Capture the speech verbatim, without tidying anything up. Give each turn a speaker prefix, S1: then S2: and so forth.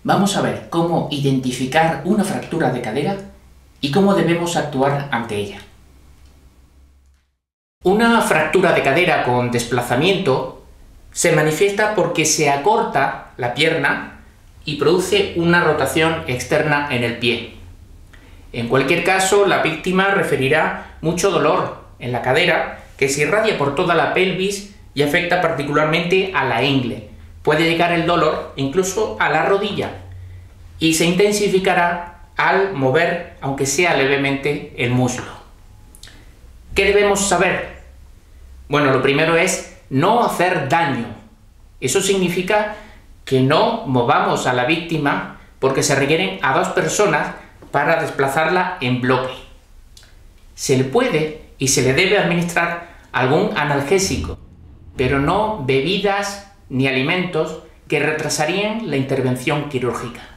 S1: Vamos a ver cómo identificar una fractura de cadera y cómo debemos actuar ante ella. Una fractura de cadera con desplazamiento se manifiesta porque se acorta la pierna y produce una rotación externa en el pie. En cualquier caso, la víctima referirá mucho dolor en la cadera que se irradia por toda la pelvis y afecta particularmente a la ingle. Puede llegar el dolor incluso a la rodilla y se intensificará al mover, aunque sea levemente, el muslo. ¿Qué debemos saber? Bueno, lo primero es no hacer daño. Eso significa que no movamos a la víctima porque se requieren a dos personas para desplazarla en bloque. Se le puede y se le debe administrar algún analgésico, pero no bebidas ni alimentos que retrasarían la intervención quirúrgica.